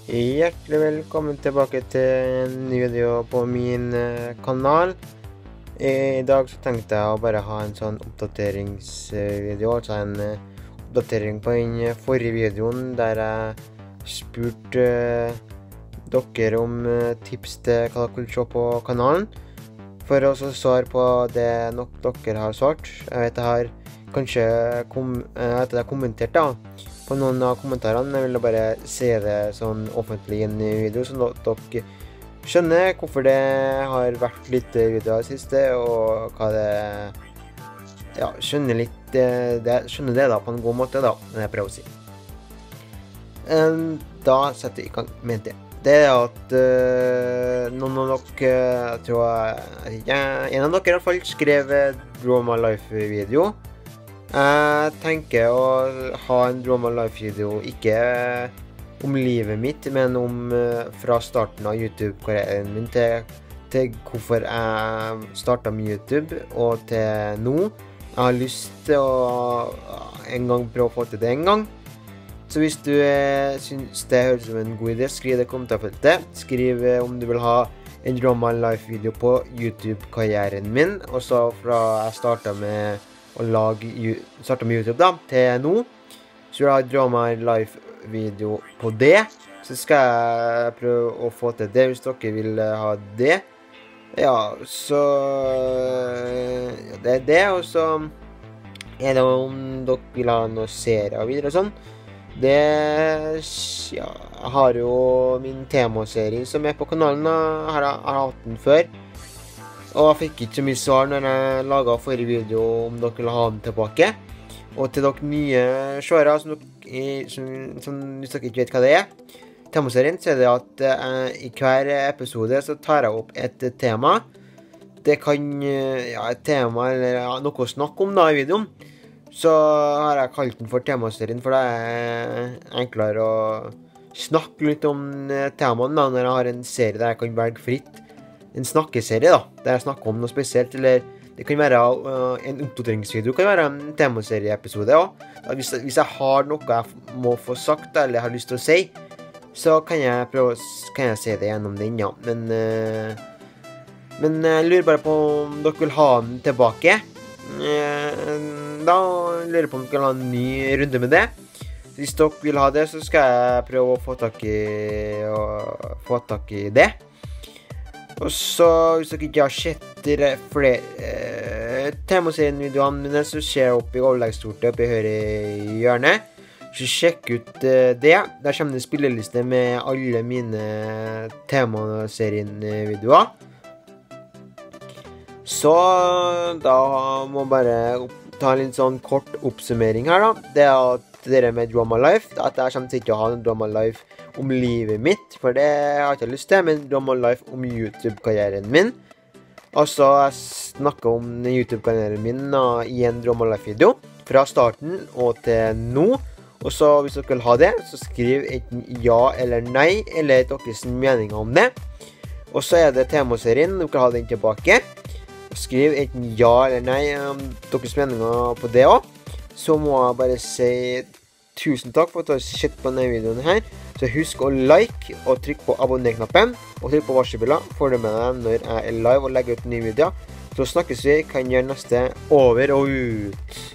Hjertelig velkommen tilbake til en ny video på min kanal. I dag så tenkte jeg å bare ha en sånn oppdateringsvideo, altså en oppdatering på den forrige videoen der jeg spurte dere om tips til hva dere vil se på kanalen. For å svare på det nok dere har svart. Jeg vet jeg har kanskje kommentert da på noen av kommentarene. Jeg vil bare se det sånn offentlig i en video, sånn at dere skjønner hvorfor det har vært litt videoer i siste, og hva det... Ja, skjønner det da på en god måte da, når jeg prøver å si. Da setter jeg i gang med det. Det at noen av dere, jeg tror en av dere i hvert fall skrev Draw My Life-video. Jeg tenker å ha en Draw My Life-video ikke om livet mitt, men om fra starten av YouTube-karrieren min til hvorfor jeg startet med YouTube og til nå. Jeg har lyst til å en gang prøve å få til det en gang. Så hvis du synes det høres som en god idé, skriv det i kommentarfeltet. Skriv om du vil ha en Draw My Life-video på YouTube-karrieren min, og så fra jeg startet med YouTube da, til nå. Så vil jeg ha en Draw My Life-video på det. Så skal jeg prøve å få til det hvis dere vil ha det. Ja, så det er det, og så er det om dere vil ha noen serier og videre og sånn. Jeg har jo min temaserie som er på kanalen, jeg har hatt den før. Og jeg fikk ikke så mye svar når jeg laget forrige video om dere vil ha den tilbake. Og til dere nye seere, som hvis dere ikke vet hva det er, temaserien, så er det at i hver episode så tar jeg opp et tema. Det kan, et tema eller noe å snakke om da i videoen. Så har jeg kalt den for temaserien, for det er enklere å snakke litt om temaen da, når jeg har en serie der jeg kan velge fritt. En snakkeserie da, der jeg snakker om noe spesielt, eller det kan være en oppdateringsvideo, kan være en temaserieepisode også. Hvis jeg har noe jeg må få sagt da, eller har lyst til å si, så kan jeg si det gjennom den, ja. Men jeg lurer bare på om dere vil ha den tilbake. Da lurer jeg på om dere vil ha en ny runde med det. Hvis dere vil ha det, så skal jeg prøve å få tak i det. Og så, hvis dere ikke har sett flere temaserien-videoene mine, så ser jeg opp i overleggstortet oppe i høyre hjørne. Så sjekk ut det. Der kommer det en spilleliste med alle mine temaserien-videoer. Så da må jeg bare ta en litt sånn kort oppsummering her da. Det er at dere med Draw My Life, at jeg kommer til ikke å ha en Draw My Life om livet mitt, for det har jeg ikke lyst til, men Draw My Life om YouTube-karrieren min. Og så jeg snakker om YouTube-karrieren min i en Draw My Life-video, fra starten og til nå. Og så hvis dere vil ha det, så skriv enten ja eller nei, eller deres meninger om det. Og så er det temaserien, dere vil ha den tilbake. Skriv enten ja eller nei om deres meninger på det også. Så må jeg bare si tusen takk for at du har sett på denne videoen her. Så husk å like og trykk på abonner-knappen, og trykk på varselbjella. Får du med deg når jeg er live og legger ut nye videoer. Så snakkes vi, kan gjøre neste over og ut.